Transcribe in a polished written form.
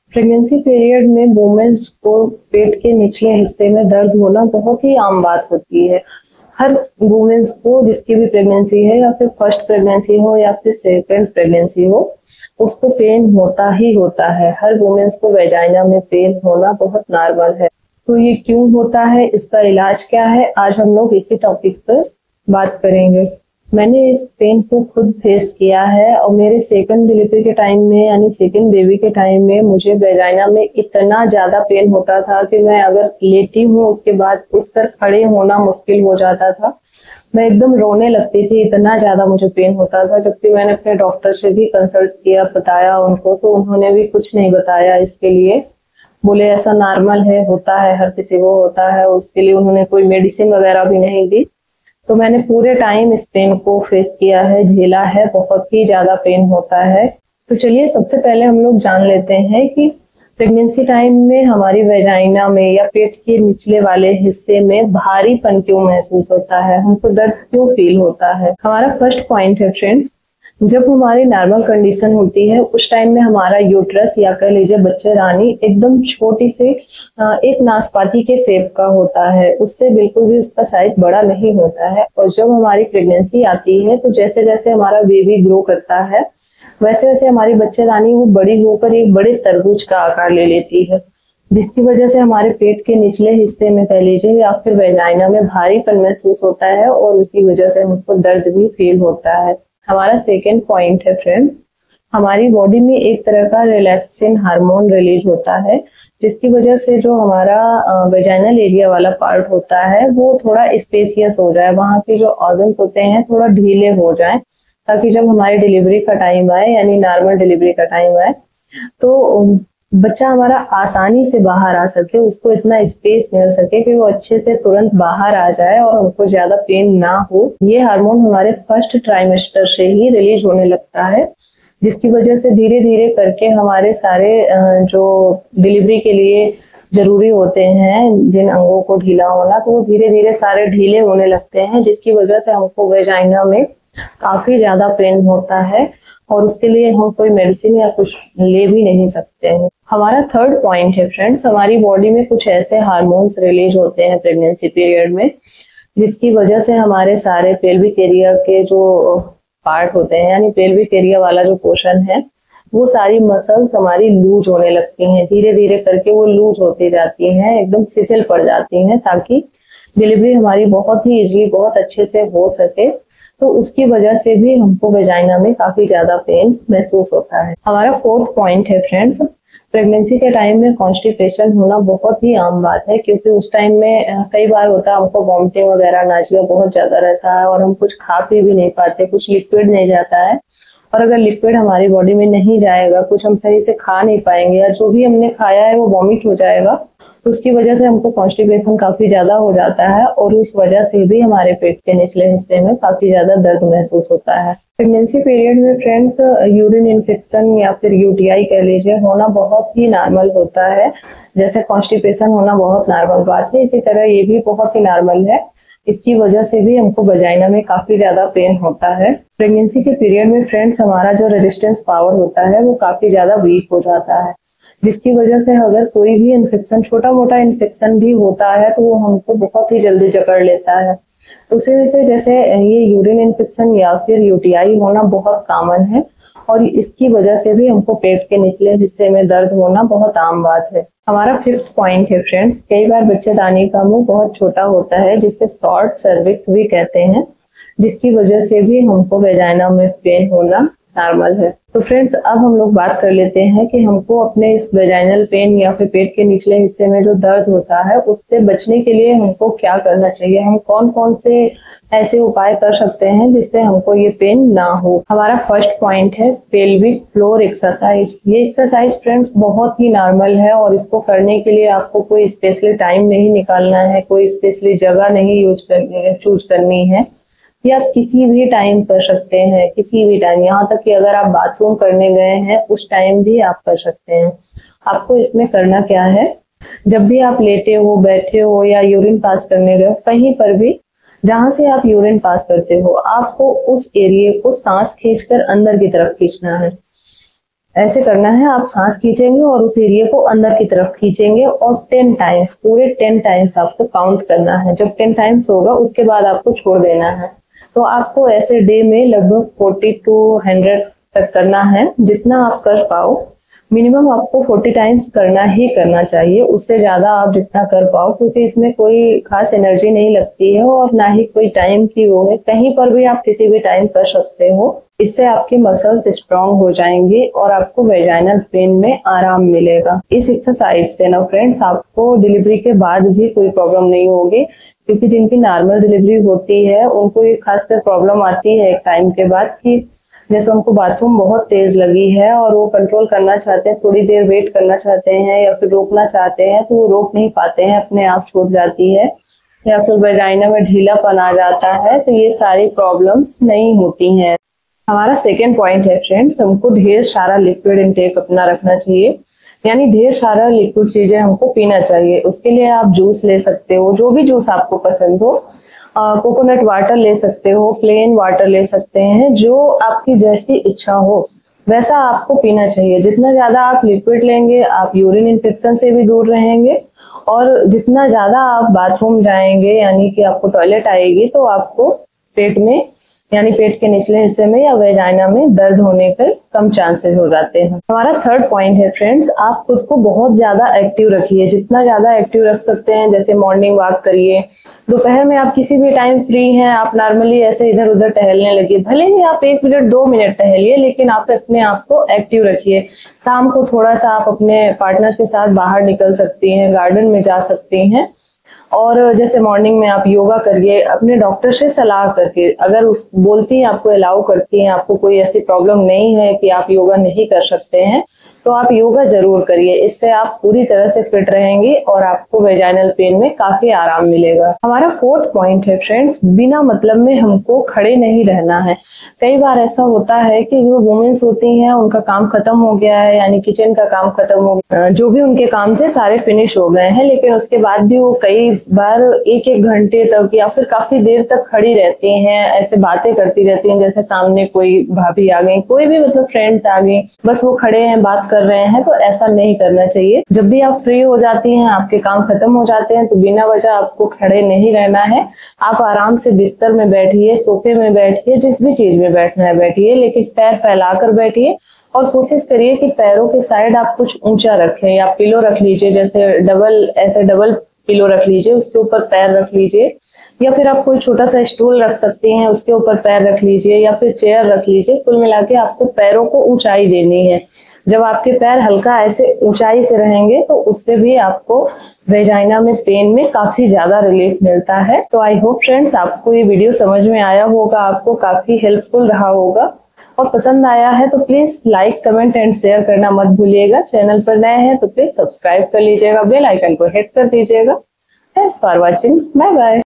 Pregnancy period में women's को पेट के निचले हिस्से में दर्द होना बहुत ही आम बात होती है। हर वुमेन्स को, जिसकी भी प्रेगनेंसी है या फिर फर्स्ट प्रेगनेंसी हो या फिर सेकंड प्रेगनेंसी हो, उसको पेन होता ही होता है। हर वुमेन्स को वेजाइना में पेन होना बहुत नॉर्मल है। तो ये क्यों होता है, इसका इलाज क्या है, आज हम लोग इसी टॉपिक पर बात करेंगे। मैंने इस पेन को खुद फेस किया है और मेरे सेकंड डिलीवरी के टाइम में, यानी सेकंड बेबी के टाइम में, मुझे वेजाइना में इतना ज्यादा पेन होता था कि मैं अगर लेटी हूँ उसके बाद उठकर खड़े होना मुश्किल हो जाता था। मैं एकदम रोने लगती थी, इतना ज्यादा मुझे पेन होता था। जबकि मैंने अपने डॉक्टर से भी कंसल्ट किया, बताया उनको, तो उन्होंने भी कुछ नहीं बताया इसके लिए। बोले ऐसा नॉर्मल है, होता है, हर किसी को होता है। उसके लिए उन्होंने कोई मेडिसिन वगैरह भी नहीं दी। तो मैंने पूरे टाइम इस पेन को फेस किया है, झेला है, बहुत ही ज्यादा पेन होता है। तो चलिए सबसे पहले हम लोग जान लेते हैं कि प्रेगनेंसी टाइम में हमारी वेजाइना में या पेट के निचले वाले हिस्से में भारीपन क्यों महसूस होता है, हमको दर्द क्यों फील होता है। हमारा फर्स्ट पॉइंट है फ्रेंड्स, जब हमारी नॉर्मल कंडीशन होती है उस टाइम में हमारा यूट्रस या कह लीजिए बच्चेदानी एकदम छोटी से एक नाशपाती के शेप का होता है, उससे बिल्कुल भी उसका साइज बड़ा नहीं होता है। और जब हमारी प्रेगनेंसी आती है तो जैसे जैसे हमारा बेबी ग्रो करता है वैसे वैसे हमारी बच्चेदानी वो बड़ी होकर एक बड़े तरबूज का आकार ले लेती है, जिसकी वजह से हमारे पेट के निचले हिस्से में कह लीजिए या फिर वेजाइना में भारीपन महसूस होता है और उसी वजह से हमको दर्द भी फील होता है। हमारा सेकेंड पॉइंट है फ्रेंड्स, हमारी बॉडी में एक तरह का रिलैक्सिन हार्मोन रिलीज होता है, जिसकी वजह से जो हमारा वेजाइनल एरिया वाला पार्ट होता है वो थोड़ा स्पेसियस हो जाए, वहाँ के जो ऑर्गन्स होते हैं थोड़ा ढीले हो जाए, ताकि जब हमारी डिलीवरी का टाइम आए, यानी नॉर्मल डिलीवरी का टाइम आए, तो बच्चा हमारा आसानी से बाहर आ सके, उसको इतना स्पेस मिल सके कि वो अच्छे से तुरंत बाहर आ जाए और हमको ज्यादा पेन ना हो। ये हार्मोन हमारे फर्स्ट ट्राइमेस्टर से ही रिलीज होने लगता है, जिसकी वजह से धीरे धीरे करके हमारे सारे जो डिलीवरी के लिए जरूरी होते हैं, जिन अंगों को ढीला होना, तो वो धीरे धीरे सारे ढीले होने लगते हैं, जिसकी वजह से हमको वेजाइना में काफी ज्यादा पेन होता है और उसके लिए हम कोई मेडिसिन या कुछ ले भी नहीं सकते हैं। हमारा थर्ड पॉइंट है फ्रेंड्स, हमारी बॉडी में कुछ ऐसे हार्मोन्स रिलीज होते हैं प्रेगनेंसी पीरियड में, जिसकी वजह से हमारे सारे पेल्विक एरिया के जो पार्ट होते हैं, यानी पेल्विक एरिया वाला जो पोर्शन है, वो सारी मसल्स हमारी लूज होने लगती हैं, धीरे धीरे करके वो लूज होती जाती हैं, एकदम शिथिल पड़ जाती हैं, ताकि डिलीवरी हमारी बहुत ही इजीली, बहुत अच्छे से हो सके। तो उसकी वजह से भी हमको वेजाइना में काफी ज्यादा पेन महसूस होता है। हमारा फोर्थ पॉइंट है फ्रेंड्स, प्रेगनेंसी के टाइम में कॉन्स्टिपेशन होना बहुत ही आम बात है, क्योंकि उस टाइम में कई बार होता है हमको वॉमिटिंग वगैरह, नाजिया बहुत ज्यादा रहता है और हम कुछ खा पी भी नहीं पाते, कुछ लिक्विड नहीं जाता है। और अगर लिक्विड हमारी बॉडी में नहीं जाएगा, कुछ हम सही से खा नहीं पाएंगे या जो भी हमने खाया है वो वॉमिट हो जाएगा, तो उसकी वजह से हमको कॉन्स्टिपेशन काफी ज्यादा हो जाता है और उस वजह से भी हमारे पेट के निचले हिस्से में काफी ज्यादा दर्द महसूस होता है। प्रेगनेंसी पीरियड में फ्रेंड्स यूरिन इन्फेक्शन या फिर यूटीआई कह लीजिए होना बहुत ही नॉर्मल होता है। जैसे कॉन्स्टिपेशन होना बहुत नॉर्मल बात है, इसी तरह ये भी बहुत ही नॉर्मल है। इसकी वजह से भी हमको वेजाइना में काफी ज्यादा पेन होता है। प्रेगनेंसी के पीरियड में फ्रेंड्स हमारा जो रेजिस्टेंस पावर होता है वो काफी ज्यादा वीक हो जाता है, जिसकी वजह से अगर कोई भी इन्फेक्शन, छोटा मोटा इन्फेक्शन भी होता है तो वो हमको बहुत ही जल्दी जकड़ लेता है। उसी वजह से जैसे ये यूरिन इन्फेक्शन या फिर यूटीआई होना बहुत कॉमन है और इसकी वजह से भी हमको पेट के निचले हिस्से में दर्द होना बहुत आम बात है। हमारा फिफ्थ पॉइंट है फ्रेंड्स, कई बार बच्चेदानी का मुंह बहुत छोटा होता है, जिससे शॉर्ट सर्विक्स भी कहते हैं, जिसकी वजह से भी हमको वेजाइना में पेन होना नॉर्मल है। तो फ्रेंड्स अब हम लोग बात कर लेते हैं कि हमको अपने इस वेजाइनल पेन या फिर पेट के निचले हिस्से में जो दर्द होता है उससे बचने के लिए हमको क्या करना चाहिए, हम कौन कौन से ऐसे उपाय कर सकते हैं जिससे हमको ये पेन ना हो। हमारा फर्स्ट पॉइंट है पेल्विक फ्लोर एक्सरसाइज। ये एक्सरसाइज फ्रेंड्स बहुत ही नॉर्मल है और इसको करने के लिए आपको कोई स्पेशली टाइम नहीं निकालना है, कोई स्पेशली जगह नहीं चूज करनी है, ये आप किसी भी टाइम कर सकते हैं, किसी भी टाइम, यहाँ तक कि अगर आप बाथरूम करने गए हैं उस टाइम भी आप कर सकते हैं। आपको इसमें करना क्या है, जब भी आप लेटे हो, बैठे हो या यूरिन पास करने गए, कहीं पर भी जहां से आप यूरिन पास करते हो, आपको उस एरिया को सांस खींचकर अंदर की तरफ खींचना है। ऐसे करना है, आप सांस खींचेंगे और उस एरिया को अंदर की तरफ खींचेंगे और 10 टाइम्स, पूरे 10 टाइम्स आपको काउंट करना है। जब 10 टाइम्स होगा उसके बाद आपको छोड़ देना है। तो आपको ऐसे डे में लगभग 40 to 100 तक करना है, जितना आप कर पाओ। मिनिमम आपको 40 टाइम्स करना ही करना चाहिए, उससे ज्यादा आप जितना कर पाओ, क्योंकि इसमें कोई खास एनर्जी नहीं लगती है और ना ही कोई टाइम की वो है, कहीं पर भी आप किसी भी टाइम कर सकते हो। इससे आपके मसल्स स्ट्रांग हो जाएंगे और आपको वेजाइनल पेन में आराम मिलेगा। इस एक्सरसाइज से ना फ्रेंड्स आपको डिलीवरी के बाद भी कोई प्रॉब्लम नहीं होगी, क्योंकि जिनकी नॉर्मल डिलीवरी होती है उनको ये खासकर प्रॉब्लम आती है एक टाइम के बाद कि जैसे उनको बाथरूम बहुत तेज लगी है और वो कंट्रोल करना चाहते हैं, थोड़ी देर वेट करना चाहते हैं या फिर रोकना चाहते हैं तो वो रोक नहीं पाते हैं, अपने आप छूट जाती है, या फिर वेजाइना में ढीलापन आ जाता है। तो ये सारी प्रॉब्लम्स नहीं होती हैं। हमारा सेकेंड पॉइंट है फ्रेंड्स, हमको ढेर सारा लिक्विड इनटेक अपना रखना चाहिए, यानी ढेर सारा लिक्विड चीजें हमको पीना चाहिए। उसके लिए आप जूस ले सकते हो, जो भी जूस आपको पसंद हो। कोकोनट वाटर ले सकते हो, प्लेन वाटर ले सकते हैं, जो आपकी जैसी इच्छा हो वैसा आपको पीना चाहिए। जितना ज्यादा आप लिक्विड लेंगे आप यूरिन इन्फेक्शन से भी दूर रहेंगे, और जितना ज्यादा आप बाथरूम जाएंगे यानी कि आपको टॉयलेट आएगी तो आपको पेट में यानी पेट के निचले हिस्से में या वेजाइना में दर्द होने के कम चांसेस हो जाते हैं। हमारा थर्ड पॉइंट है फ्रेंड्स, आप खुद को बहुत ज्यादा एक्टिव रखिए, जितना ज्यादा एक्टिव रख सकते हैं। जैसे मॉर्निंग वॉक करिए, दोपहर में आप किसी भी टाइम फ्री हैं, आप नॉर्मली ऐसे इधर उधर टहलने लगिए, भले ही आप 1 मिनट 2 मिनट टहलिए, लेकिन आप अपने आप को एक्टिव रखिए। शाम को थोड़ा सा आप अपने पार्टनर के साथ बाहर निकल सकती हैं, गार्डन में जा सकती हैं, और जैसे मॉर्निंग में आप योगा करिए अपने डॉक्टर से सलाह करके। अगर उस बोलती हैं, आपको अलाउ करती हैं, आपको कोई ऐसी प्रॉब्लम नहीं है कि आप योगा नहीं कर सकते हैं, तो आप योगा जरूर करिए। इससे आप पूरी तरह से फिट रहेंगी और आपको वेजाइनल पेन में काफी आराम मिलेगा। हमारा फोर्थ पॉइंट है फ्रेंड्स, बिना मतलब में हमको खड़े नहीं रहना है। कई बार ऐसा होता है कि जो वुमेन्स होती हैं उनका काम खत्म हो गया है, यानी किचन का काम खत्म हो गया, जो भी उनके काम थे सारे फिनिश हो गए हैं, लेकिन उसके बाद भी वो कई बार 1-1 घंटे तक या फिर काफी देर तक खड़ी रहती हैं, ऐसे बातें करती रहती हैं। जैसे सामने कोई भाभी आ गई, कोई भी मतलब फ्रेंड्स आ गई, बस वो खड़े हैं बात कर रहे हैं, तो ऐसा नहीं करना चाहिए। जब भी आप फ्री हो जाती हैं, आपके काम खत्म हो जाते हैं, तो बिना वजह आपको खड़े नहीं रहना है। आप आराम से बिस्तर में बैठिए, सोफे में बैठिए, जिस भी चीज में बैठना है बैठिए, लेकिन पैर फैलाकर बैठिए और कोशिश करिए कि पैरों के साइड आप कुछ ऊंचा रखें, या पिलो रख लीजिए, जैसे डबल पिलो रख लीजिए, उसके ऊपर पैर रख लीजिए, या फिर आप कोई छोटा सा स्टूल रख सकती हैं, उसके ऊपर पैर रख लीजिए, या फिर चेयर रख लीजिए। कुल मिला के आपको पैरों को ऊंचाई देनी है। जब आपके पैर हल्का ऐसे ऊंचाई से रहेंगे तो उससे भी आपको वेजाइना में पेन में काफी ज्यादा रिलीफ मिलता है। तो आई होप फ्रेंड्स आपको ये वीडियो समझ में आया होगा, आपको काफी हेल्पफुल रहा होगा, और पसंद आया है तो please like, comment and share करना मत भूलिएगा। चैनल पर नए हैं तो प्लीज सब्सक्राइब कर लीजिएगा, बेल आइकन को हिट कर दीजिएगा। Thanks for watching, bye bye.